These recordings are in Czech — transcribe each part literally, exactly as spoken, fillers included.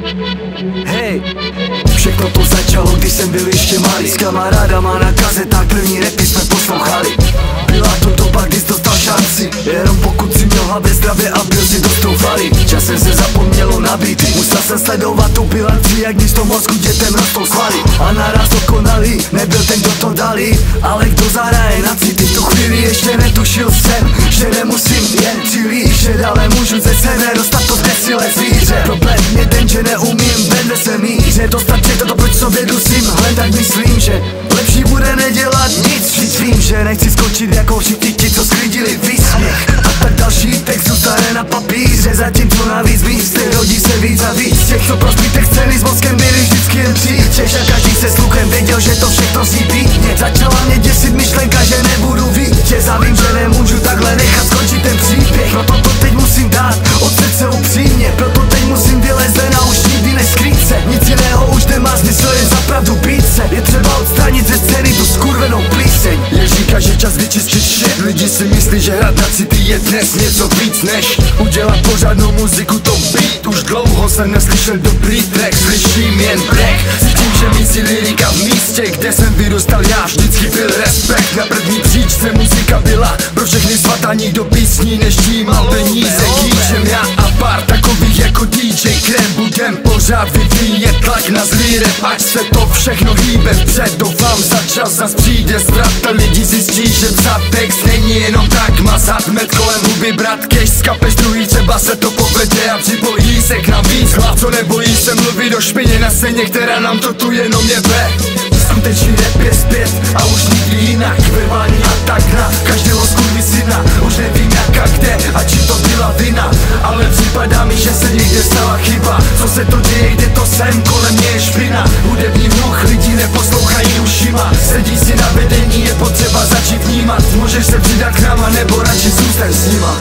Hej, všechno to začalo, když jsem byl ještě malý. S kamarádama na kazetách první rapy jsme poslouchali. Byla to doba, kdy jsi dostal šanci, jenom pokud si měl hlavě zdravě a byl si dost troufalý. Časem se zapomnělo na beaty, musel jsem sledovat tu bilanci, jak když to mozku dětem rostou svaly. A naraz dokonalý, nebyl ten, kdo to dali, ale kdo zahraje na city. V tu chvíli ještě netušil jsem, že nemusím jen cílit, že dále můžu ze sebe dostat to zběsilé zvíře. Problém je ten, že neumím vedle se míře dostat všechno to, proč sobě dusím hledat. Myslím, že lepší bude nedělat nic. Vždyť vím, že nechci skočit jako všichni ti, co sklidili výsměch. A tak další text zůstane na papíře, zatímco navíc místy rodí se víc a víc těch, co pro zbytek scény s mozkem byli vždycky jen příčeš. A každý se sluchem věděl, že to všechno zní pěkně. Začala mě děsit myšlenka, že nebudu vítěz. A vím, že nemůžu takhle nechat skončit ten příběh. Proto to teď musím dát od srdce upřímně. Proto teď musím vylézt ven a už nikdy neskrýt se. Nic jiného už nemá smysl, jen za pravdu být se. Je třeba odstranit ze scény tu skurvenou plíseň. Je říká, že čas vyčistit shit. Lidi si myslí, že hrát na city je dnes něco víc než udělat pořádnou muziku, to beat. Už dlouho jsem neslyšel dobrý track, slyším jen track. Cítím, že mísí lyrika v místě, kde jsem vyrůstal já, vždycky byl respekt. Na první příčce muzika byla pro všechny svatá, nikdo písní neždímal peníze. Kýčem já a pár takových jako dý džej Krem budem pořád vyvíjet tlak na zlý rap, ať se to všechno hýbe vpřed. Doufám za čas zas přijde zvrat a lidi zjistí, že psát text není jenom tak mazat med kolem huby, brát cash z kapes druhý, třeba se to povede a připojí se k nám víc hlav, co nebojí se mluvit do špině na scéně, která nám to tu jenom jebe. Skutečný rap je zpět a už nikdy jinak, verbální atak na každého skurvysyna. Už nevím jak a kde a či to byla vina, ale připadá mi, že se někde stala chyba. Co se to děje, kde to jsem, kolem mě je špina. Hudební hluch, lidi neposlouchají ušima. Sedí si na vedení, je potřeba začít vnímat. Můžeš se přidat k nám, nebo radši zůstaň s nima.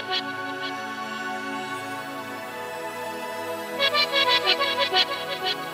Thank you.